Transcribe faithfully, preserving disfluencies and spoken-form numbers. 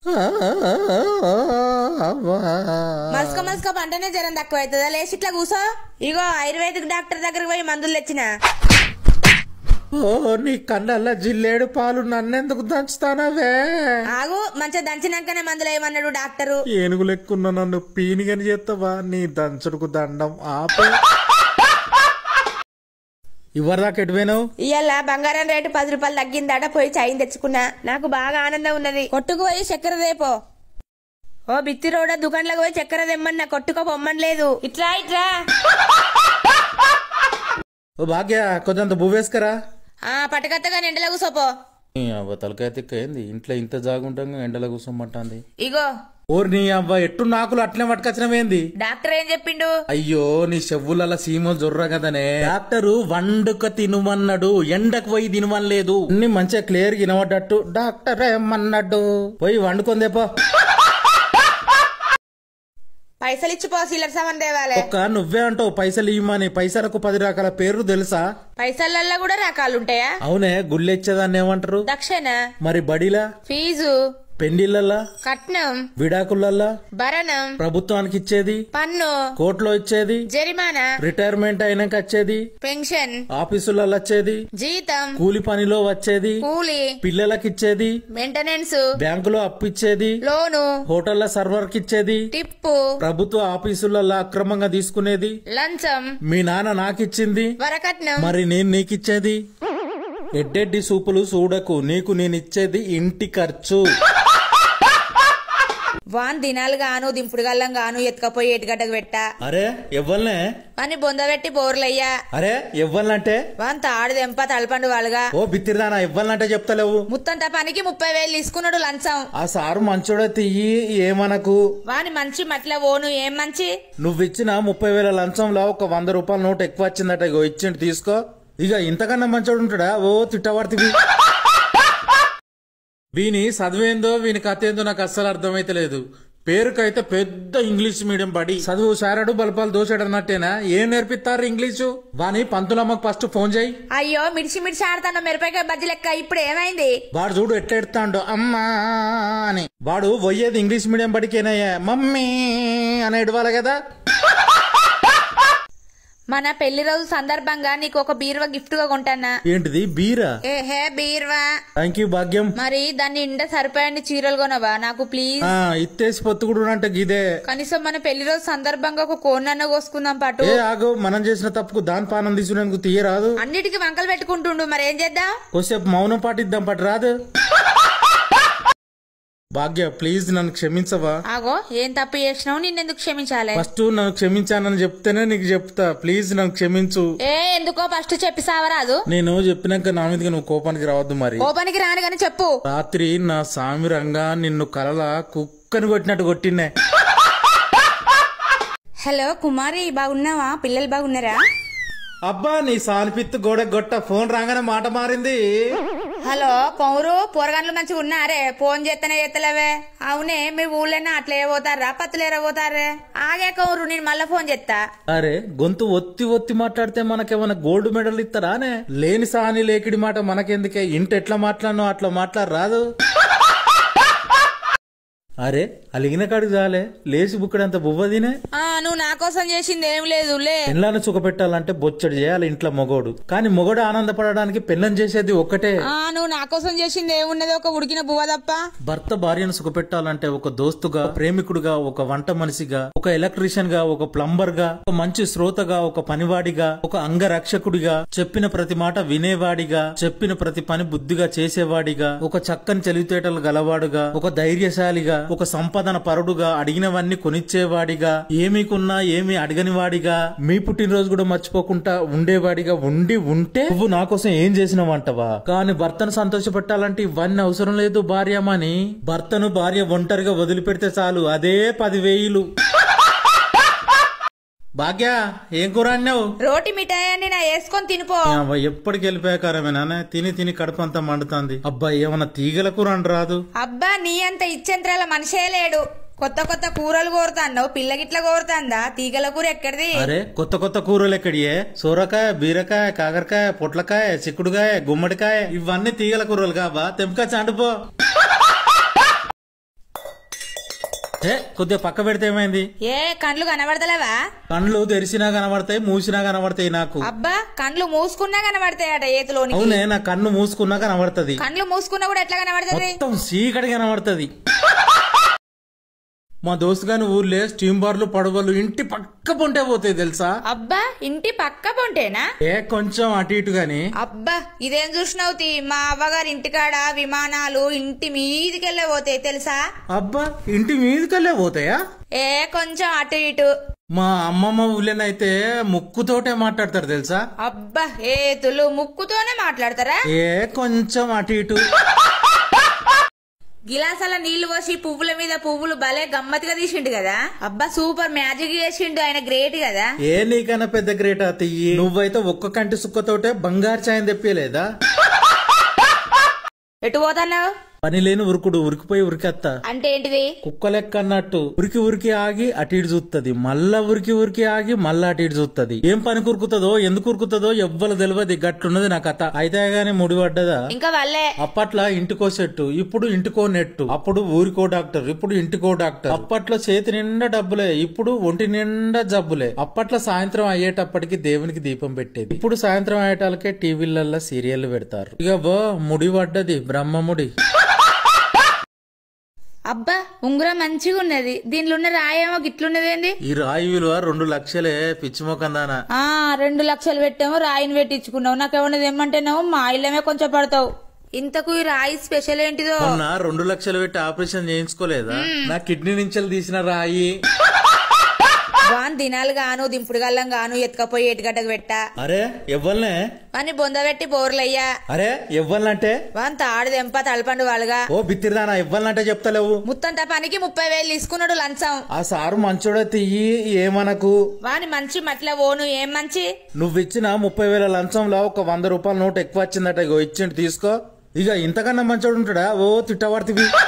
మస్క మస్క పంటనే జ్వరం తక్కువ అవుతుందా? లేచి ఇట్లా కూసో. ఇగో ఆయుర్వేదిక్ డాక్టర్ దగ్గరకు పోయి మందులు తెచ్చిన. ఓ నీ కళ్ళల్లా జిల్లేడు పాలు నన్నెందుకు దంచుతానవే? ఆగు, మంచిగా దంచినాకనే మందులు ఏమన్నాడు డాక్టరు. ఏనుగు లెక్కున్నా నన్ను పీనిగని చేస్తావా? నీ దంచుడుకు దండం ఆపే. ఇవ్వరాక ఎటువేనావు? ఇవాళ బంగారం రేటు పది రూపాయలు తగ్గిందట, పోయి చైన్ తెచ్చుకున్నా. నాకు బాగా ఆనందం ఉన్నది. కొట్టుకు పోయి చక్కెర రేపో. ఓ బిత్తి రోడ దుకాణంలోకి పోయి చక్కెర తెమ్మన్నా, కొట్టుకో పొమ్మని లేదు. ఇట్లా ఇట్లా. ఓ భాగ్య కొంచెంత భూవేసుకరా. ఆ పటకత్తగా ఎండలో కూసోపో. తలకాయ తిక్క ఏంది ఇంట్లో ఇంత జాగుంటంగా ఎండలో కూసోమంటాంది. ఇగో ఓర్ నీ అవ్వ ఎట్టు నాకులు అట్లే పట్టుకొచ్చినవేంది? డాక్టర్ ఏం చెప్పిండు? అయ్యో నీ చెవుల సీమో జొర్ర కదనే. డాక్టరు వండుక తినుమన్నాడు, ఎండకు పోయి తినమనలేదు. అన్ని మంచిగా క్లియర్ గా వినబడ్డట్టు డాక్టర్ ఏమన్నాడు? పోయి వండుకుందేపో. పైసలు ఇచ్చిపో, సీలర్ సామాన్ తేవాలి. ఒక్క నువ్వే అంటావు పైసలు ఇవ్వమని. పైసలకు పది రకాల పేర్లు తెలుసా? పైసలల్లో కూడా రకాలుంటాయా? అవునే, గుళ్ళెచ్చేదాన్ని ఏమంటారు? దక్షిణ. మరి బడిలా? ఫీజు. పెండిళ్ళల్లా? కట్నం. విడాకులల్లా? భరణం. ప్రభుత్వానికి ఇచ్చేది? పన్ను. కోర్టులో ఇచ్చేది? జరిమానా. రిటైర్మెంట్ అయినాక వచ్చేది? పెన్షన్. ఆఫీసులలో వచ్చేది? జీతం. కూలి పనిలో వచ్చేది? కూలి. పిల్లలకి ఇచ్చేది? మెయింటెనెన్స్. బ్యాంకులో అప్పు ఇచ్చేది? లోను. హోటళ్ల సర్వర్ కి ఇచ్చేది? టిప్పు. ప్రభుత్వ ఆఫీసులలో అక్రమంగా తీసుకునేది? లంచం. మీ నాన్న నాకిచ్చింది? వరకట్నం. మరి నేను నీకిచ్చేది? ఎడ్డెడ్డి సూపులు చూడకు, నీకు నేనిచ్చేది ఇంటి ఖర్చు. వాన్ దినాలు గాను దింపుడు గల్లం గాను ఎత్తుకపోయి ఏటిగడ్డకు పెట్టా. అరే ఎవ్వల్నే? వాని బొందబెట్టి బోర్లయ్యా. అరే ఎవ్వల్నంటే? వాన్ తాడు దెంప తలపండు వాళ్ళగా. ఓ బిత్తిరిదానా ఎవ్వల్నంటే చెప్తలేవు? ముత్తంత పనికి ముప్పై వేలు తీసుకున్నాడు లంచం. ఆ సారు మంచోడే తియ్యి ఏమనకు. వాని మంచి మట్ల ఓను ఏం మంచి. నువ్విచ్చిన ముప్పై వేల లంచంలో ఒక వంద రూపాయల నోటు ఎక్కువ వచ్చిందట, ఇగో ఇచ్చిండు తీసుకో. ఇక ఇంతకన్నా మంచోడు ఉంటాడా? ఓ తిట్టబడుతుంది. వీని చదివేందో వీని కథ ఏందో నాకు అస్సలు అర్థమైతలేదు. పేరుకైతే పెద్ద ఇంగ్లీష్ మీడియం బడి, చదువు సారాడు బలపాలు దోశాడు అన్నట్టేనా? ఏం నేర్పిస్తారు ఇంగ్లీషు? వాని పంతులమ్మకు ఫస్ట్ ఫోన్ చేయి. అయ్యో మిడిచి మిడిచి ఆడతాను మిరపకాయ బజ్జి లెక్క. ఇప్పుడు ఏమైంది? వాడు చూడు ఎట్లా ఎడతాడు అమ్మా అని. వాడు పోయేది ఇంగ్లీష్ మీడియం బడికేనయ్యా, మమ్మీ అని ఎడవాలి కదా. మన పెళ్లి రోజు సందర్భంగా నీకు ఒక బీరువా గిఫ్ట్ గా కొంటానా. ఏంటిది బీరా? ఏహే బీరువా. థ్యాంక్ యూ భాగ్యం. మరి దాన్ని ఇంట సరిపోయండి చీరలు కొనవా నాకు ప్లీజ్? ఇత్తేసి పొత్తుకుడు అంటే గిదే. కనీసం మన పెళ్లి రోజు సందర్భంగా ఒక కోన్నన్న కోసుకుందాం పాటు. ఏ ఆగు, మనం చేసిన తప్పుకు దాని పానం తీసుకునేందుకు తీయరాదు. అన్నిటికీ వంకలు పెట్టుకుంటుండు, మరి ఏం చేద్దాం? కొద్దిసేపు మౌనం పాటిద్దాం పట్టు రాదు. భాగ్య ప్లీజ్ నన్ను క్షమించవా? ఆగో ఏం తప్పు చేసినావు, నిన్నెందుకు క్షమించాలి? ఫస్ట్ నన్ను క్షమించానని చెప్తేనే నీకు చెప్తా. ప్లీజ్ నన్ను క్షమించు. ఏ ఎందుకో ఫస్ట్ చెప్పి సావరాదు. నేను చెప్పినాక నా మీదకి నువ్వు కోపానికి రావద్దు. మరి కోపానికి రాను గాని చెప్పు. రాత్రి నా సామి రంగా నిన్ను కలల కుక్కని కొట్టినట్టు కొట్టినే. హలో కుమారి, బాగున్నావా? పిల్లలు బాగున్నారా? అబ్బా నీ సానిపిత్తు గోడ గొట్ట ఫోన్ రాగానే మాట మారింది. హలో పౌరు, పోరగాండ్లు మంచిగా ఉన్నారే? ఫోన్ చేస్తేనే చేస్తలేవే. అవునే మీ ఊళ్ళైనా అట్లా ఏ పోతారా పత్తులేరా పోతారే? ఆగే కౌరు, నేను మళ్ళా ఫోన్ చేస్తా. అరే గొంతు ఒత్తి ఒత్తి మాట్లాడితే మనకేమన్నా గోల్డ్ మెడల్ ఇస్తారానే? లేని సాని లేకిడి మాట మనకెందుకే? ఇంట ఎట్లా మాట్లాడను అట్లా మాట్లాడరాదు. అరే అలిగిన కాడికి చాలే, లేచి బుక్కడంత బువ్వదినే. ఆ నువ్వు నా కోసం చేసింది ఏం లేదు లే. పెళ్ళాన్ని సుఖపెట్టాలంటే బొచ్చడి చేయాలి ఇంట్లో మొగోడు. కానీ మొగడు ఆనందపడడానికి పెళ్ళం చేసేది ఒక్కటే. ఆ నువ్వు నా కోసం చేసింది ఏమున్నది, ఒక ఉడికిన బువ్వ తప్ప. భర్త భార్యను సుఖపెట్టాలంటే ఒక దోస్తుగా, ప్రేమికుడుగా, ఒక వంట మనిషిగా, ఒక ఎలక్ట్రీషియన్ గా, ఒక ప్లంబర్ గా, ఒక మంచి శ్రోతగా, ఒక పనివాడిగా, ఒక అంగరక్షకుడిగా, చెప్పిన ప్రతి మాట వినేవాడిగా, చెప్పిన ప్రతి పని బుద్ధిగా చేసేవాడిగా, ఒక చక్కని తెలివితేటలు గలవాడుగా, ఒక ధైర్యశాలిగా, ఒక సంపాదన పరుడుగా, అడిగినవన్నీ కొనిచ్చేవాడిగా, ఏమీ కొన్నా ఏమీ అడగని వాడిగా, మీ పుట్టినరోజు కూడా మర్చిపోకుండా ఉండేవాడిగా ఉండి ఉంటే నువ్వు నా కోసం ఏం చేసినవంటవా? కానీ భర్తను సంతోషపెట్టాలంటే ఇవన్నీ అవసరం లేదు భార్యమని. భర్తను భార్య ఒంటరిగా వదిలిపెడితే చాలు, అదే పదివేలు. భాగ్య ఏం కూర అన్నావు? రోటి మిఠాయి నా వేసుకొని తినిపో. ఎప్పటికి వెళ్ళిపోయాకరమేనా? తిని తిని కడుపు అంతా మండుతుంది. అబ్బా ఏమన్నా తీగల కూర అని రాదు? అబ్బా నీ అంత ఇచ్చేంత్రాల మనిషే లేడు. కొత్త కొత్త కూరలు కోరుతాండవు, పిల్లగిట్లా కోరుతాందా? తీగల కూర ఎక్కడిది? అరే కొత్త కొత్త కూరలు ఎక్కడియే? సోరకాయ, బీరకాయ, కాకరకాయ, పొట్లకాయ, చిక్కుడుకాయ, గుమ్మడికాయ, ఇవన్నీ తీగల కూరలు కాబా? తెంపుక చాండుపో. ఏ కొద్దిగా పక్క పెడితే ఏమైంది? ఏ కండ్లు కనబడతలేవా? కండ్లు తెరిచినా కనబడతాయి, మూసినా కనబడతాయి నాకు. అబ్బా కండ్లు మూసుకున్నా కనబడతాయట ఏతులోని. అవునే, నా కన్ను మూసుకున్నా కనబడతది. కండ్లు మూసుకున్నా కూడా ఎట్లా కనబడతది? మొత్తం చీకటి కనబడతది. మా దోస్తు గాని ఊర్లే స్టీమ్ బార్లు పడవలు ఇంటి పక్క పొంటే పోతాయి తెలుసా? అబ్బా ఇంటి పక్క పొంటేనా? ఏ కొంచెం అటు ఇటు గాని. అబ్బా ఇదేం చూసినావు? మా అవ్వగారి ఇంటికాడ విమానాలు ఇంటి మీదికెళ్ళే పోతాయి తెలుసా? అబ్బా ఇంటి మీదికెళ్ళే పోతాయా? ఏ కొంచెం అటు ఇటు. మా అమ్మమ్మ ఊళ్ళోనైతే ముక్కుతోటే మాట్లాడతారు తెలుసా? అబ్బా ఏతులు ముక్కుతోనే మాట్లాడతారా? ఏ కొంచెం అటు ఇటు. గిలాసాల నీళ్లు పోసి పువ్వుల మీద పువ్వులు భలే గమ్మతిగా తీసిండు కదా. అబ్బా సూపర్ మ్యాజిక్ చేసిండు ఆయన, గ్రేట్ కదా. ఏ నీకన్నా పెద్ద గ్రేట్ అతయ్యి, నువ్వైతే ఒక్క కంటి సుక్కతోటే బంగారు ఛాయని తెప్పలేదా? ఎటు పోతున్నావు? పని లేని ఉరుకుడు ఉరికిపోయి ఉరికెత్తా. అంటే ఏంటిది? కుక్క లెక్క అన్నట్టు ఉరికి ఉరికి ఆగి అటు ఇటు చూస్తుంది, మళ్ళా ఉరికి ఉరికి ఆగి మళ్ళా అటు ఇటు చూస్తుంది. ఏం పని కురుకుతుందో ఎందుకు ఉరుకుతుందో ఎవ్వరు తెలియదు. గట్లున్నది నా కథ. అయితే గానీ ముడి పడ్డదా ఇంకా వాళ్ళే. అప్పట్లో ఇంటికో సెట్టు, ఇప్పుడు ఇంటికో నెట్టు. అప్పుడు ఊరికో డాక్టర్, ఇప్పుడు ఇంటికో డాక్టర్. అప్పట్లో చేతి నిండా డబ్బులే, ఇప్పుడు ఒంటి నిండా జబ్బులే. అప్పట్లో సాయంత్రం అయ్యేటప్పటికి దేవునికి దీపం పెట్టేది, ఇప్పుడు సాయంత్రం అయ్యేటాలకే టీవీలల్లో సీరియల్ పెడతారు. ఇక బో ముడి పడ్డది, బ్రహ్మముడి. అబ్బా ఉంగరం మంచిగా ఉన్నది, దీనిలో ఉన్న రాయేమో గిట్లున్నదేంది? ఈ రాయి విలువ రెండు లక్షలే పిచ్చిమోకందానా. ఆ రెండు లక్షలు పెట్టాము, రాయిని పెట్టించుకున్నావు. నాకేమన్నా ఏమంటేనావు మా ఇల్లమే కొంచెం పడతావు. ఇంతకు ఈ రాయి స్పెషల్ ఏంటిదో? మొన్న రెండు లక్షలు పెట్టి ఆపరేషన్ చేయించుకోలేదా? నా కిడ్నీ నుంచి తీసిన రాయి. వాన్ దినాలు గాను దింపుడు గల్లం గాను ఎత్తుకపోయి ఏటుగడ్డకు పెట్టా. అరే ఎవ్వల్నే వాని బొంద పెట్టి బోర్లయ్యా. అరే ఎవ్వల్నంటే? వాన్ తాడు దెంప తలపండు వాళ్ళగా. ఓ బిత్తిరిదానా, ఎవ్వల్నంటే చెప్తలేవు. ముత్తంత పనికి ముప్పై వేలు తీసుకున్నాడు లంచం. ఆ సారు మంచోడే తియ్యి, ఏమనకు. వాని మంచి మట్ల ఓను ఏం మంచి. నువ్విచ్చిన ముప్పై వేల లంచంలో ఒక వంద రూపాయల నోటు ఎక్కువ వచ్చిందట, ఇగో ఇచ్చిండు తీసుకో. ఇక ఇంతకన్నా మంచోడు ఉంటాడా? ఓ తిట్టబడుతుంది.